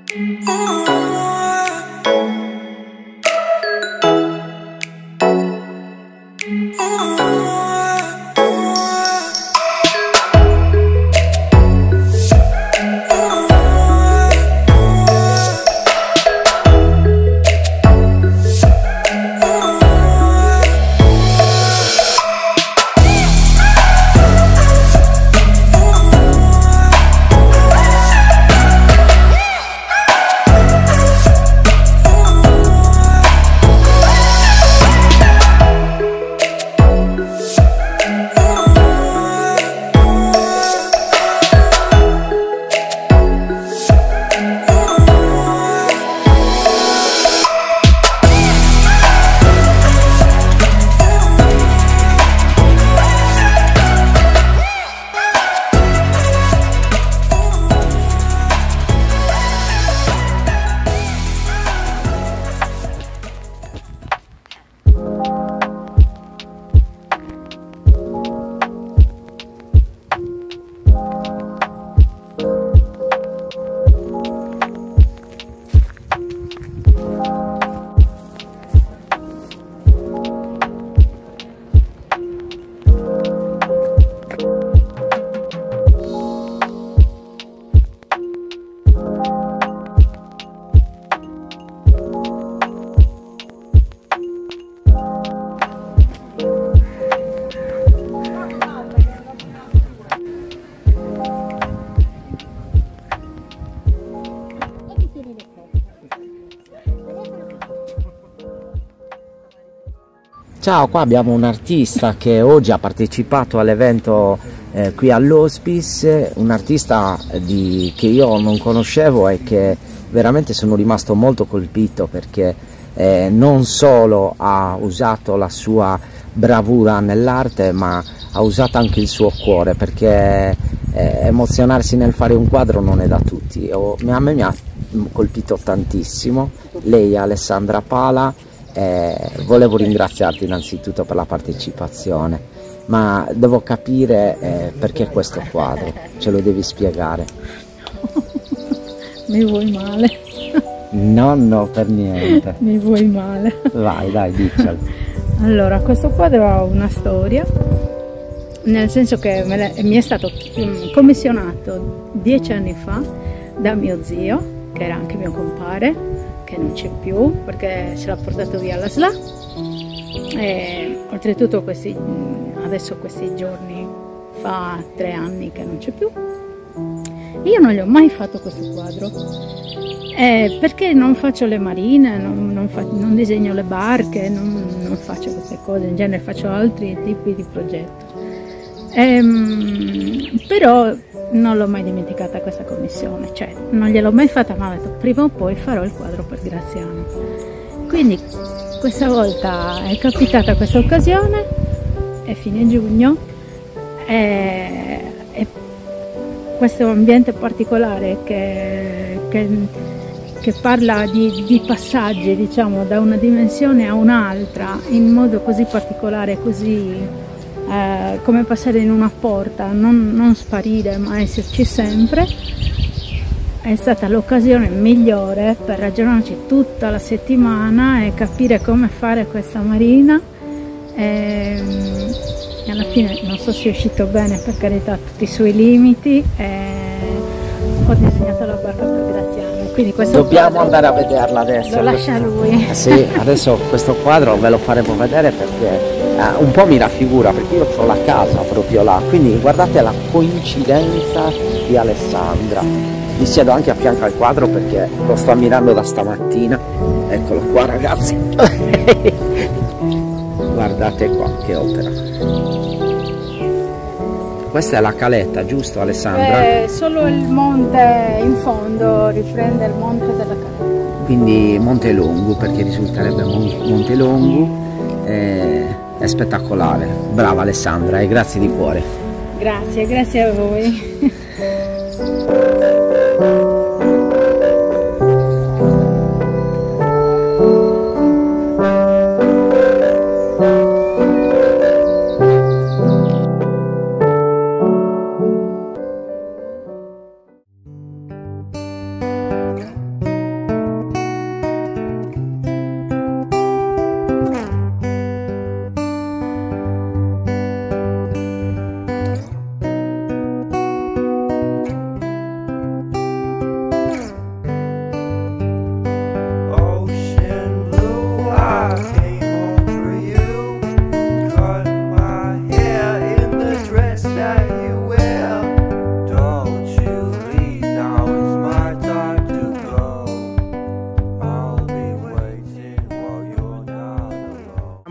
Ciao, qua abbiamo un artista che oggi ha partecipato all'evento qui all'Hospice, un artista che io non conoscevo e che veramente sono rimasto molto colpito, perché non solo ha usato la sua bravura nell'arte, ma ha usato anche il suo cuore, perché emozionarsi nel fare un quadro non è da tutti. A me mi ha colpito tantissimo. Lei è Alessandra Pala. Volevo ringraziarti innanzitutto per la partecipazione, ma devo capire perché questo quadro, ce lo devi spiegare. Mi vuoi male? No, per niente. Mi vuoi male? Vai, dai, diccelo. Allora, questo quadro ha una storia, nel senso che mi è stato commissionato 10 anni fa da mio zio, che era anche mio compare, che non c'è più perché se l'ha portato via la SLA, e oltretutto adesso questi giorni fa 3 anni che non c'è più. Io non gli ho mai fatto questo quadro perché non faccio le marine, non disegno le barche, non faccio queste cose, in genere faccio altri tipi di progetto. Però non l'ho mai dimenticata questa commissione, cioè non gliel'ho mai fatta, ma ho detto prima o poi farò il quadro per Graziano. Quindi questa volta è capitata questa occasione, è fine giugno, e questo ambiente particolare che parla di passaggi, diciamo, da una dimensione a un'altra in modo così particolare, così come passare in una porta, non sparire ma esserci sempre. È stata l'occasione migliore per ragionarci tutta la settimana e capire come fare questa marina, e alla fine non so se è uscito bene, per carità, tutti i suoi limiti, ho disegnato la barca per Graziano. Quindi dobbiamo andare a vederla adesso. Lo lascia lui. Sì, adesso questo quadro ve lo faremo vedere, perché un po' mi raffigura, perché io ho la casa proprio là, quindi guardate la coincidenza di Alessandra. Vi siedo anche a fianco al quadro perché lo sto ammirando da stamattina. Eccolo qua, ragazzi. Guardate qua che opera. Questa è la caletta, giusto, Alessandra? Solo il monte in fondo riprende il monte della caletta. Quindi Monte Longo, perché risulterebbe Monte Longo. È spettacolare, brava Alessandra, e grazie di cuore. Grazie a voi.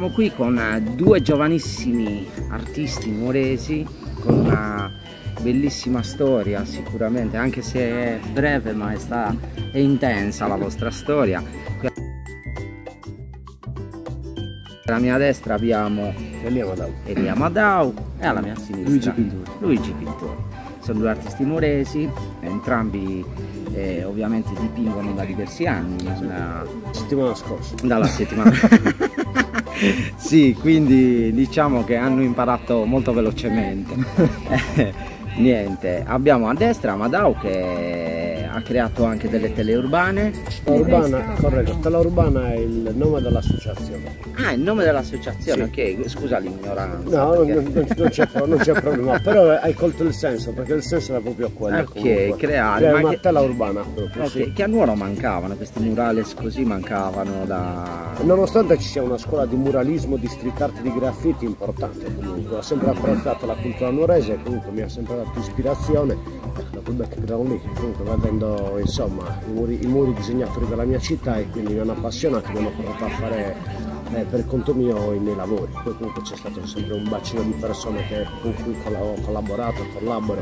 Siamo qui con due giovanissimi artisti nuoresi con una bellissima storia sicuramente, anche se è breve ma è intensa la vostra storia. Alla mia destra abbiamo Elia Madau e alla mia sinistra Luigi Pittori. Sono due artisti nuoresi, entrambi ovviamente dipingono da diversi anni. Settimana scorsa. Dalla settimana. Sì, quindi diciamo che hanno imparato molto velocemente. Niente, abbiamo a destra Madau che ha creato anche delle tele urbane. Urbana, corretto, Tela Urbana è il nome dell'associazione. Ah, il nome dell'associazione, Sì. ok, scusa l'ignoranza. No, perché... non c'è problema, però hai colto il senso, perché il senso era proprio quello. Ok, creare una tela urbana proprio, ok, sì. che a Nuoro mancavano, questi murales così mancavano da... Nonostante ci sia una scuola di muralismo, di street art, di graffiti importante comunque, ho sempre apprezzato la cultura nuorese e comunque mi ha sempre dato ispirazione da quel background lì, comunque vedendo insomma i muri disegnatori della mia città, e quindi mi hanno appassionato, mi hanno portato a fare per conto mio i miei lavori. Poi comunque c'è stato sempre un bacino di persone con cui ho collaborato, collaboro,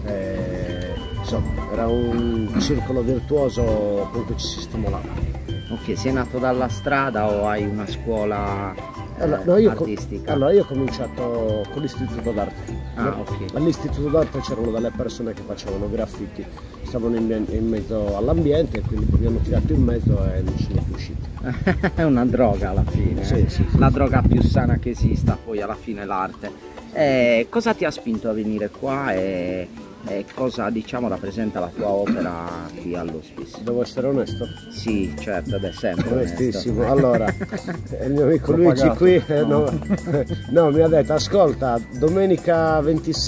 insomma era un circolo virtuoso, comunque ci si stimolava. Ok, sei nato dalla strada o hai una scuola artistica? Allora io ho cominciato con l'istituto d'arte. Ah, ok. All'istituto d'arte c'erano delle persone che facevano graffiti, stavano in mezzo all'ambiente e quindi mi hanno tirato in mezzo e non sono più uscito. È una droga alla fine, Sì, sì, sì, la droga più sana che esista, poi alla fine l'arte. Cosa ti ha spinto a venire qua e cosa diciamo rappresenta la tua opera qui all'Hospice? Devo essere onesto? Sì, certo, ed è sempre Onestissimo. onesto. Allora, il mio amico Luigi qui no, mi ha detto ascolta, domenica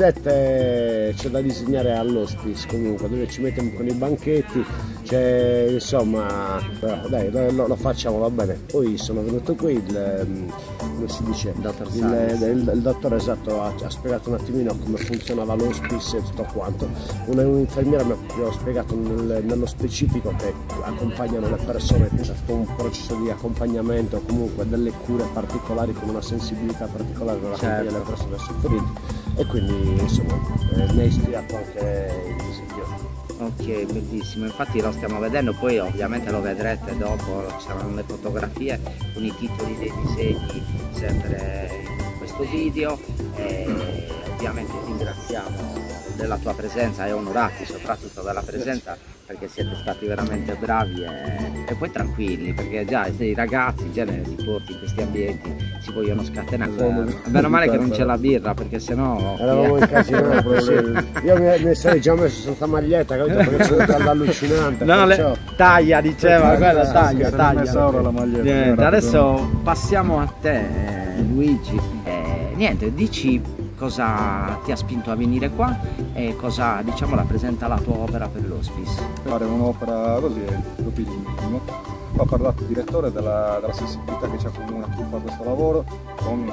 27 c'è da disegnare all'Hospice, comunque dove ci mettiamo con i banchetti, c'è insomma, dai lo facciamo, va bene. Poi sono venuto qui, come si dice, il dottore esatto ha spiegato un attimino come funzionava l'Hospice e tutto quanto. Un'infermiera mi ha spiegato nello specifico che accompagnano le persone, c'è tutto un processo di accompagnamento, comunque delle cure particolari con una sensibilità particolare per accompagnare le persone soffrenti, e quindi insomma mi ha ispirato anche il disegno. Ok, bellissimo, infatti lo stiamo vedendo, poi ovviamente lo vedrete dopo, ci saranno le fotografie con i titoli dei disegni sempre in questo video, e ovviamente ringraziamo della tua presenza e onorati soprattutto della presenza, perché siete stati veramente bravi e poi tranquilli, perché già i ragazzi in genere li porti in questi ambienti, si vogliono scatenare. Meno male che non c'è la birra, perché sennò eravamo incasinati. Io mi sarei già messo senza maglietta, capito? Perché c'è un caldo allucinante. no, perciò... taglia, diceva, guarda, taglia. La maglietta. Niente, adesso passiamo a te, Luigi. Niente, dici cosa ti ha spinto a venire qua e cosa diciamo rappresenta la tua opera per l'Hospice. Fare un'opera così è stupidissimo. Ho parlato il direttore della sensibilità che ci accomuna chi fa questo lavoro con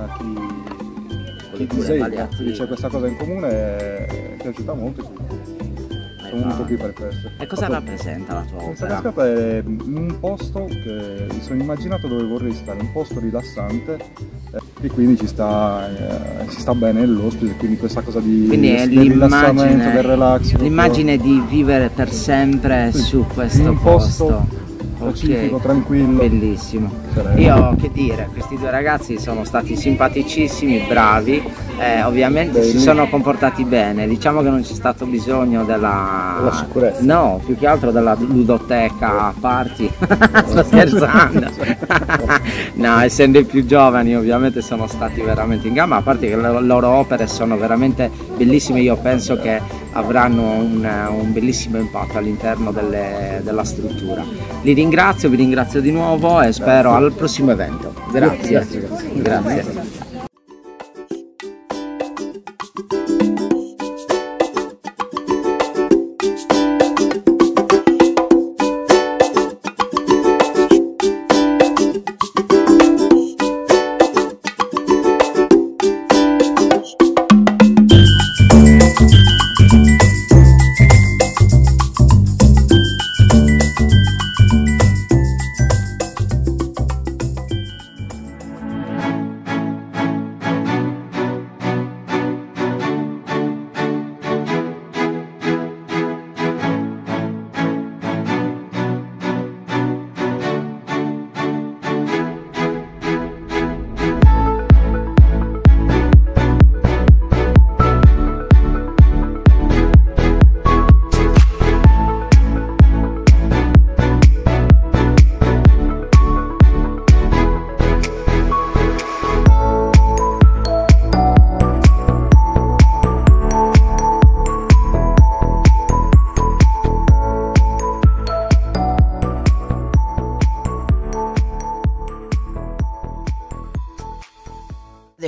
chi disegna, c'è questa cosa in comune e è piaciuta molto. Sono venuto qui per questo. E cosa rappresenta la tua Questa opera? cascata è un posto che mi sono immaginato dove vorrei stare, un posto rilassante, e quindi ci sta bene l'Hospice, quindi questa cosa del rilassamento, del relax. L'immagine di vivere per sempre su questo un posto pacifico, tranquillo. Bellissimo. Sereno. Io che dire, questi due ragazzi sono stati simpaticissimi, bravi, ovviamente si sono comportati bene, diciamo che non c'è stato bisogno della sicurezza. No, più che altro della ludoteca a party. Sto scherzando. No, essendo i più giovani ovviamente sono stati veramente in gamba, a parte che le loro opere sono veramente bellissime, io penso che avranno un bellissimo impatto all'interno della struttura. Vi ringrazio di nuovo e spero al prossimo evento. Grazie.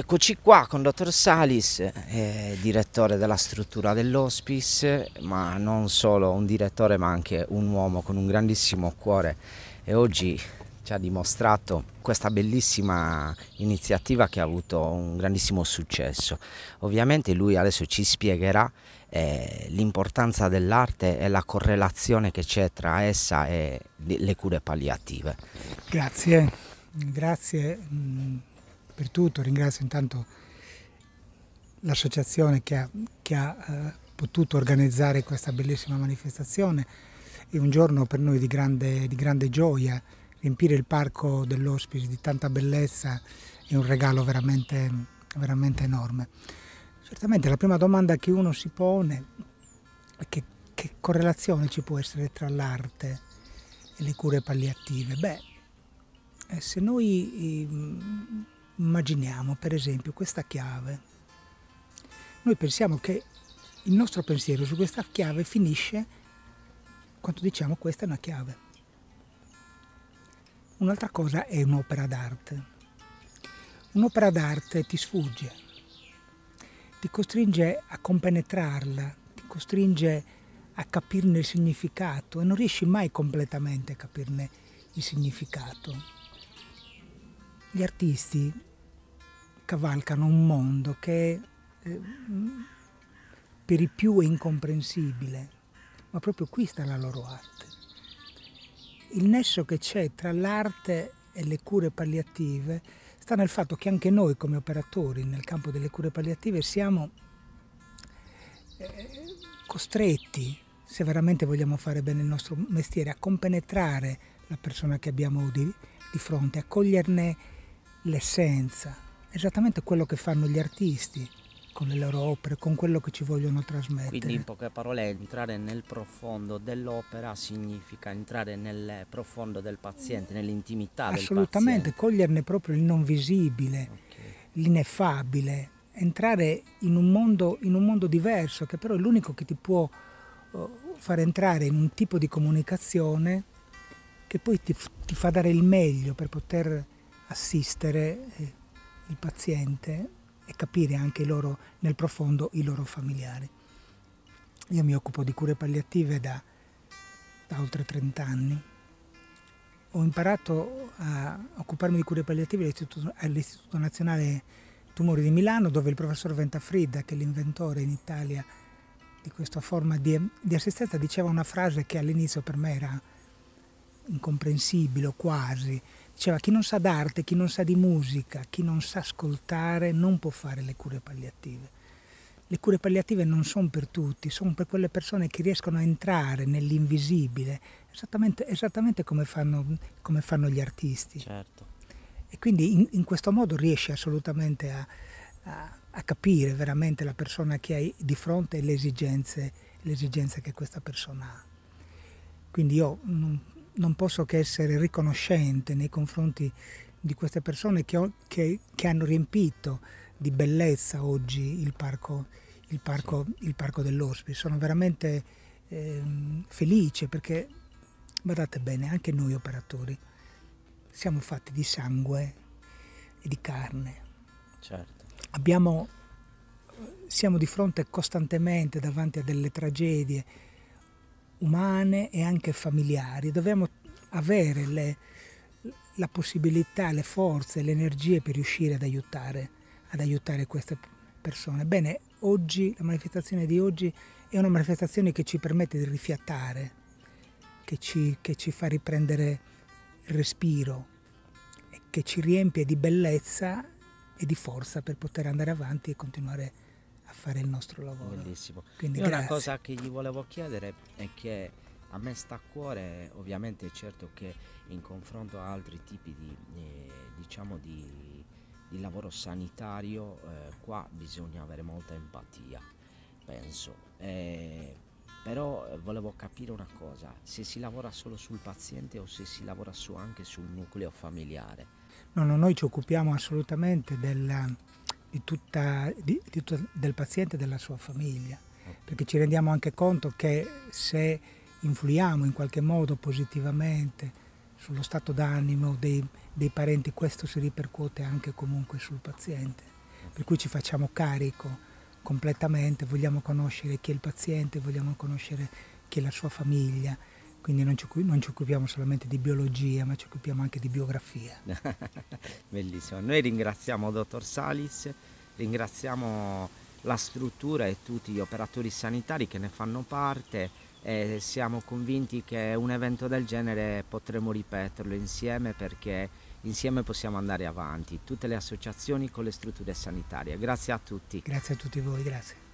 Eccoci qua con Dottor Salis, direttore della struttura dell'hospice, ma non solo un direttore ma anche un uomo con un grandissimo cuore, e oggi ci ha dimostrato questa bellissima iniziativa che ha avuto un grandissimo successo. Ovviamente lui adesso ci spiegherà l'importanza dell'arte e la correlazione che c'è tra essa e le cure palliative. Grazie per tutto, ringrazio intanto l'associazione che ha potuto organizzare questa bellissima manifestazione. È un giorno per noi di grande gioia. Riempire il parco dell'hospice di tanta bellezza è un regalo veramente enorme. Certamente la prima domanda che uno si pone è che correlazione ci può essere tra l'arte e le cure palliative? Beh, se noi immaginiamo per esempio questa chiave, noi pensiamo che il nostro pensiero su questa chiave finisce quando diciamo questa è una chiave. Un'altra cosa è un'opera d'arte. Un'opera d'arte ti sfugge, ti costringe a compenetrarla, ti costringe a capirne il significato e non riesci mai completamente a capirne il significato. Gli artisti cavalcano un mondo che per i più è incomprensibile, ma proprio qui sta la loro arte. Il nesso che c'è tra l'arte e le cure palliative sta nel fatto che anche noi come operatori nel campo delle cure palliative siamo costretti, se veramente vogliamo fare bene il nostro mestiere, a compenetrare la persona che abbiamo di fronte, a coglierne l'essenza, esattamente quello che fanno gli artisti con le loro opere, con quello che ci vogliono trasmettere. Quindi in poche parole entrare nel profondo dell'opera significa entrare nel profondo del paziente, nell'intimità del paziente. Assolutamente, coglierne proprio il non visibile, l'ineffabile, entrare in un mondo diverso, che però è l'unico che ti può far entrare in un tipo di comunicazione che poi ti fa dare il meglio per poter assistere il paziente e capire anche nel profondo i loro familiari. Io mi occupo di cure palliative da oltre 30 anni. Ho imparato a occuparmi di cure palliative all'Istituto Nazionale Tumori di Milano, dove il professor Ventafridda, che è l'inventore in Italia di questa forma di assistenza, diceva una frase che all'inizio per me era incomprensibile o quasi. Diceva: chi non sa d'arte, chi non sa di musica, chi non sa ascoltare non può fare le cure palliative. Le cure palliative non sono per tutti, sono per quelle persone che riescono a entrare nell'invisibile, esattamente come fanno gli artisti. Certo. E quindi in questo modo riesci assolutamente a capire veramente la persona che hai di fronte e le esigenze che questa persona ha. Quindi io non posso che essere riconoscente nei confronti di queste persone che hanno riempito di bellezza oggi il parco dell'hospice. Sono veramente felice perché, guardate bene, anche noi operatori siamo fatti di sangue e di carne. Certo. Siamo di fronte costantemente davanti a delle tragedie umane e anche familiari. Dobbiamo avere la possibilità, le forze, le energie per riuscire ad aiutare queste persone. Bene, oggi, la manifestazione di oggi è una manifestazione che ci permette di rifiatare, che ci fa riprendere il respiro, e che ci riempie di bellezza e di forza per poter andare avanti e continuare a fare il nostro lavoro. Bellissimo. Quindi una cosa che gli volevo chiedere è che a me sta a cuore, ovviamente è certo che in confronto a altri tipi di lavoro sanitario, qua bisogna avere molta empatia, penso. Però volevo capire una cosa: se si lavora solo sul paziente o se si lavora anche sul nucleo familiare. No, noi ci occupiamo assolutamente del paziente e della sua famiglia, perché ci rendiamo anche conto che se influiamo in qualche modo positivamente sullo stato d'animo dei parenti, questo si ripercuote anche comunque sul paziente. per cui ci facciamo carico completamente, vogliamo conoscere chi è il paziente, vogliamo conoscere chi è la sua famiglia, quindi non ci occupiamo solamente di biologia, ma ci occupiamo anche di biografia. Bellissimo. Noi ringraziamo dottor Salis, ringraziamo la struttura e tutti gli operatori sanitari che ne fanno parte e siamo convinti che un evento del genere potremo ripeterlo insieme, perché insieme possiamo andare avanti, tutte le associazioni con le strutture sanitarie. Grazie a tutti. Grazie a tutti voi, grazie.